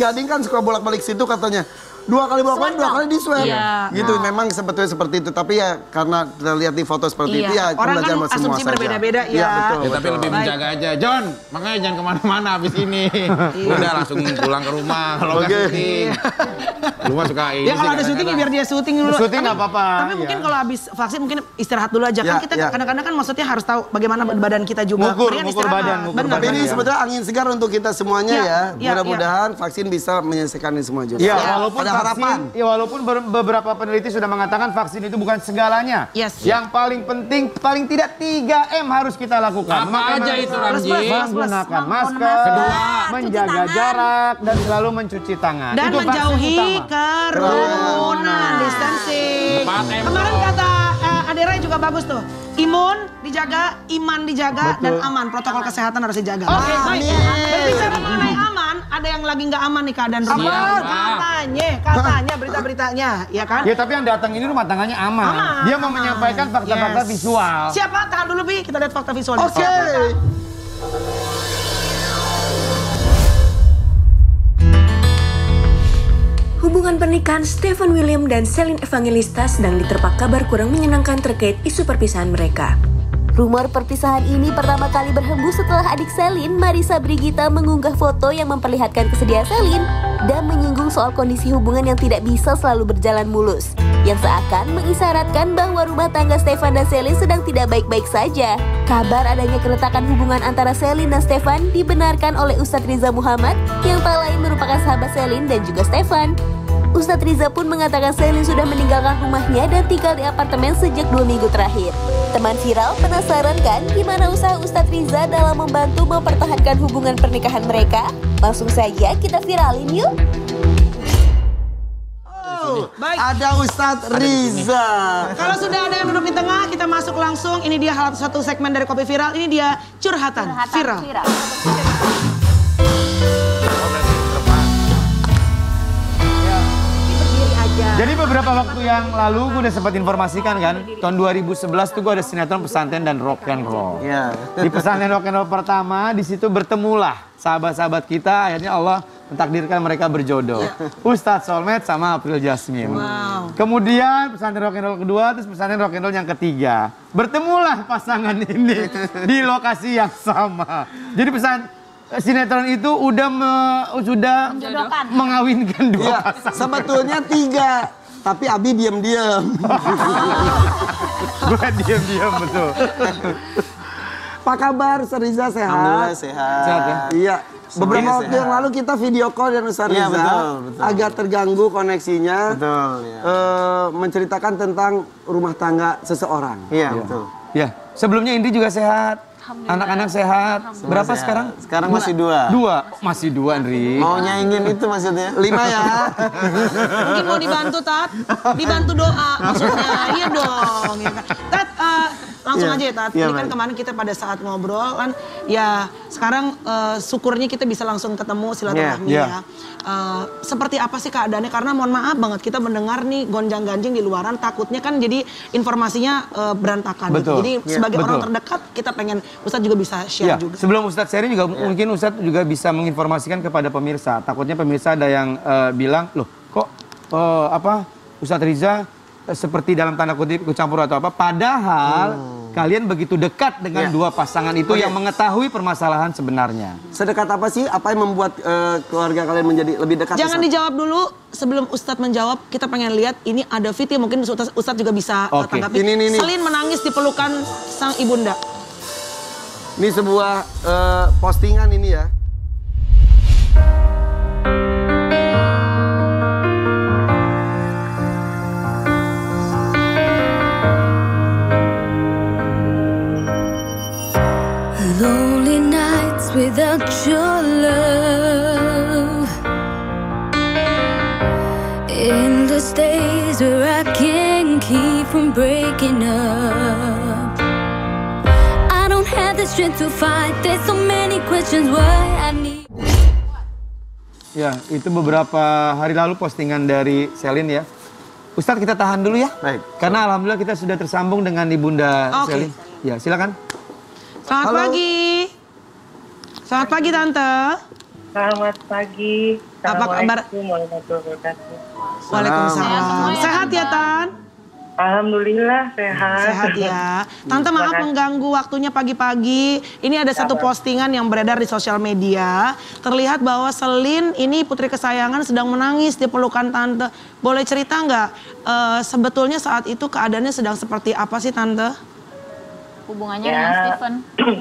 Gading kan suka bolak-balik situ katanya. 2 kali bolak-balik, 2 kali di swab. Gitu, memang sebetulnya seperti itu. Tapi ya karena kita lihat di foto seperti itu ya orang kan semua asumsi berbeda-beda ya. Betul. Ya, tapi lebih menjaga aja. John, makanya jangan kemana-mana abis ini. Udah langsung pulang ke rumah kalau nggak syuting. Rumah suka ini. Ya kalau ada syuting biar dia syuting dulu. Syuting nggak apa-apa. Tapi mungkin kalau habis vaksin mungkin istirahat dulu aja. Kan kita kadang-kadang kan maksudnya harus tahu bagaimana badan kita juga. Ngukur badan. Tapi ini sebetulnya angin segar untuk kita semuanya ya. Mudah-mudahan vaksin bisa menyelesaikan ini semua juga. Ya, walaupun ada harapan. Walaupun beberapa peneliti sudah mengatakan vaksin itu bukan segalanya. Yang paling penting, paling tidak 3M harus kita lakukan. Apa aja itu, Ramji? Menggunakan masker, menjaga jarak, dan selalu mencuci tangan. Dan itu menjauhi kerumunan, distancing. Kemarin kata Adera juga bagus tuh. Imun dijaga, iman dijaga, dan aman. Protokol kesehatan harus dijaga. Oke, baik. Berbicara mengenai aman, ada yang lagi nggak aman nih keadaan rumah. Katanya berita-beritanya, ya kan? Ya tapi yang datang ini rumah tangganya aman. Dia mau menyampaikan fakta-fakta visual. Siapa? Tahan dulu, Bi. Kita lihat fakta visualnya. Oke. Hubungan pernikahan Stephen William dan Celine Evangelista sedang diterpa kabar kurang menyenangkan terkait isu perpisahan mereka. Rumor perpisahan ini pertama kali berhembus setelah adik Celine, Marissa Brigita, mengunggah foto yang memperlihatkan kesedihan Celine dan menyinggung soal kondisi hubungan yang tidak bisa selalu berjalan mulus, yang seakan mengisyaratkan bahwa rumah tangga Stefan dan Celine sedang tidak baik-baik saja. Kabar adanya keretakan hubungan antara Celine dan Stefan dibenarkan oleh Ustadz Riza Muhammad yang tak lain merupakan sahabat Celine dan juga Stefan. Ustadz Riza pun mengatakan Celine sudah meninggalkan rumahnya dan tinggal di apartemen sejak 2 minggu terakhir. Teman viral penasaran kan gimana usaha Ustadz Riza dalam membantu mempertahankan hubungan pernikahan mereka? Langsung saja kita viralin yuk! Baik. Ada Ustadz Riza. Kalau sudah ada yang duduk di tengah, kita masuk langsung. Ini dia satu segmen dari Kopi Viral. Ini dia curhatan viral. Jadi beberapa waktu yang lalu gue udah sempat informasikan kan, tahun 2011 tuh gue ada sinetron pesantren dan rock and roll. Di pesantren rock and roll pertama, di situ bertemulah sahabat-sahabat kita, akhirnya Allah mentakdirkan mereka berjodoh. Ustadz Solmed sama April Jasmine. Kemudian pesantren rock and roll kedua, terus pesantren rock and roll yang ketiga. Bertemulah pasangan ini di lokasi yang sama. Jadi sinetron itu sudah mengawinkan 2 pasangan. Sebetulnya 3, tapi Abi diam-diam. Gue diam-diam betul. Apa kabar, Ustadz Riza? Sehat? Alhamdulillah sehat. Sehat ya? Iya. Beberapa waktu yang lalu kita video call dengan Ustadz Riza. Betul. Agak terganggu koneksinya. Betul. Ya. Menceritakan tentang rumah tangga seseorang. Iya, betul. Ya, sebelumnya Indri juga sehat. Anak-anak sehat. Berapa sehat. sekarang? Sekarang masih 2. 2? Masih 2, Indri. Mau nyaingin itu maksudnya? 5 ya. Mungkin mau dibantu, Tat. Dibantu doa maksudnya. Iya dong. Ya kan? Tat, langsung aja ya, Tat. Ini kan kemarin kita pada saat ngobrol kan, ya sekarang syukurnya kita bisa langsung ketemu silaturahmi ya. Seperti apa sih keadaannya? Karena mohon maaf banget kita mendengar nih gonjang-ganjing di luaran, takutnya kan jadi informasinya berantakan. Betul. Gitu. Jadi sebagai orang terdekat kita pengen Ustadz juga bisa share juga. Sebelum Ustadz sharing juga mungkin Ustadz juga bisa menginformasikan kepada pemirsa. Takutnya pemirsa ada yang bilang, loh kok Ustadz Riza seperti dalam tanda kutip ikut campur atau apa. Padahal kalian begitu dekat dengan 2 pasangan itu yang mengetahui permasalahan sebenarnya. Sedekat apa sih? Apa yang membuat keluarga kalian menjadi lebih dekat? Jangan dijawab dulu. Sebelum Ustadz menjawab, kita pengen lihat ini ada video mungkin Ustadz juga bisa tanggapi. Ini. Celine menangis di pelukan sang ibunda. Ini sebuah postingan ini ya. Lonely nights without your love, endless days where I can't keep from breaking up. I don't have the strength to fight. There's so many questions why I need. Ya, itu beberapa hari lalu postingan dari Celine ya. Ustadz kita tahan dulu ya. Baik. Karena alhamdulillah kita sudah tersambung dengan Ibunda Celine. Ya, silakan. Selamat pagi. Selamat pagi, Tante. Selamat pagi. Apa kabar? Waalaikumsalam. Sehat ya, Tan? Alhamdulillah sehat. Sehat ya. Tante maaf mengganggu waktunya pagi-pagi. Ini ada satu postingan yang beredar di sosial media. Terlihat bahwa Selin ini putri kesayangan sedang menangis di pelukan Tante. Boleh cerita nggak sebetulnya saat itu keadaannya sedang seperti apa sih Tante? Hubungannya dengan Stephen?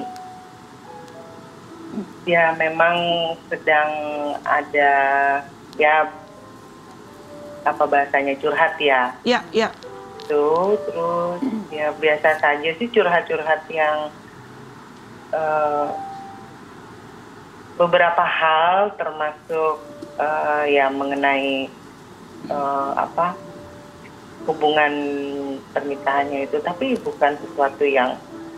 Ya memang sedang ada ya apa bahasanya curhat ya. Iya, iya. Terus ya biasa saja sih curhat-curhat yang beberapa hal termasuk ya mengenai apa hubungan pernikahannya itu, tapi bukan sesuatu yang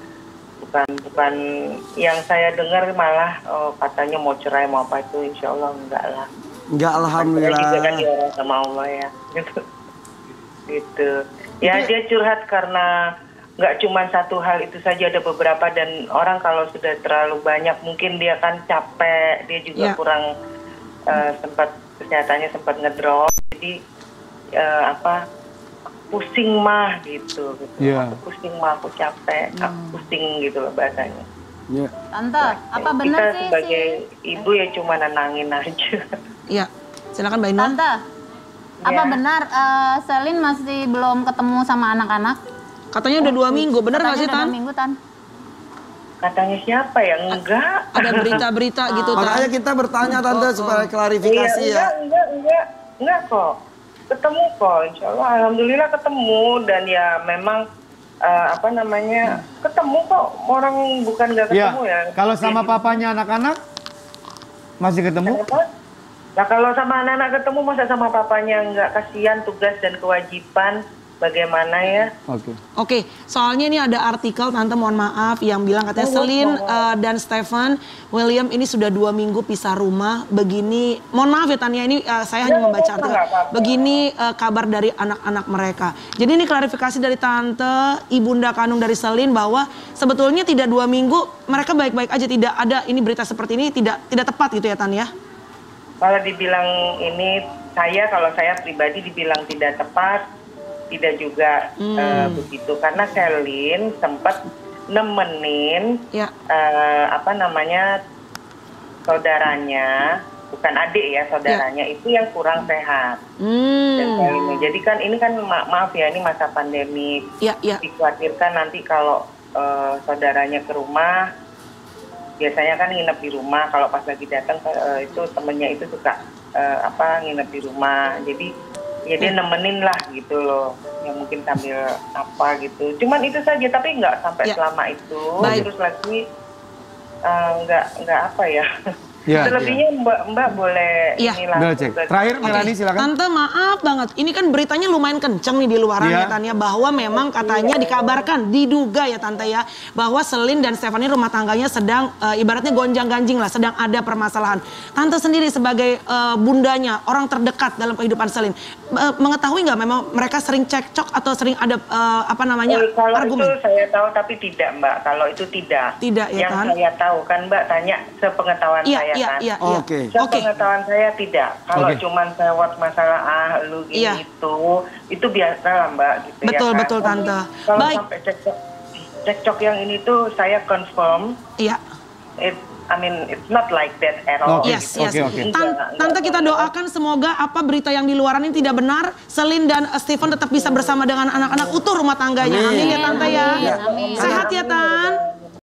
bukan yang saya dengar malah katanya mau cerai mau apa itu, insya Allah enggak lah. Enggak, alhamdulillah. Juga kan diorang sama Allah ya gitu. Ya dia curhat karena nggak cuma satu hal itu saja, ada beberapa, dan orang kalau sudah terlalu banyak mungkin dia kan capek, dia juga kurang sempat kesehatannya sempat ngedrop, jadi apa pusing mah gitu. Aku pusing mah, aku capek, aku pusing gitu loh bahasanya. Tante, apa benar kita sih sebagai ibu ya cuma nenangin aja. Iya, silakan Mbak Inul. Tante, apa benar Selin masih belum ketemu sama anak-anak? Katanya udah 2 minggu, benar nggak sih Tan? 2 minggu Tan. Katanya siapa ya? Enggak. Ada berita-berita gitu Tan. Makanya kita bertanya Tante supaya klarifikasi ya. Enggak kok. Ketemu kok, insya Allah. Alhamdulillah ketemu, dan ya memang apa namanya ketemu kok, orang bukan nggak ketemu ya. Kalau sama papanya anak-anak masih ketemu? Nah kalau sama anak-anak ketemu masa sama papanya nggak, kasihan tugas dan kewajiban bagaimana ya. Oke, soalnya ini ada artikel Tante mohon maaf yang bilang katanya Selin dan Stephen William ini sudah 2 minggu pisah rumah. Begini, mohon maaf ya Tania, ini saya hanya membaca artikel. Begini kabar dari anak-anak mereka. Jadi ini klarifikasi dari Tante, ibunda kandung dari Selin bahwa sebetulnya tidak 2 minggu mereka baik-baik aja, tidak ada ini berita seperti ini tidak tepat gitu ya Tania. Kalau dibilang ini kalau saya pribadi dibilang tidak tepat, tidak juga begitu, karena Selin sempat nemenin apa namanya saudaranya, bukan adik ya, saudaranya itu yang kurang sehat. Jadi kan ini kan maaf ya, ini masa pandemi, dikhawatirkan nanti kalau saudaranya ke rumah, biasanya kan nginep di rumah, kalau pas lagi datang itu temennya itu suka nginep di rumah, jadi ya dia nemenin lah gitu loh, ya mungkin sambil apa gitu, cuman itu saja, tapi nggak sampai selama itu. Terus lagi nggak apa ya. Selebihnya Mbak boleh ini langsung. Terakhir Melani silakan. Tante maaf banget, ini kan beritanya lumayan kenceng nih di luaran ya Tania, bahwa memang katanya dikabarkan, diduga ya Tante ya, bahwa Selin dan Stephen ini rumah tangganya sedang ibaratnya gonjang-ganjing lah, sedang ada permasalahan. Tante sendiri sebagai bundanya, orang terdekat dalam kehidupan Selin, mengetahui nggak memang mereka sering cekcok atau sering ada kalau argumen? Itu saya tahu, tapi tidak Mbak, kalau itu tidak. Tidak ya kan? Yang saya tahu kan Mbak tanya sepengetahuan saya. Iya. Sepengetahuan saya tidak. Kalau cuman sewot masalah lu gini itu biasa lah Mbak gitu. Betul Tante. Kalau sampai cekcok yang ini tuh saya confirm. Iya. I mean it's not like that at all. Yes. Tante kita doakan semoga apa berita yang di luaran ini tidak benar. Selin dan Stephen tetap bisa bersama dengan anak-anak, utuh rumah tangganya. Amin ya Tante ya. Sehat ya Tante.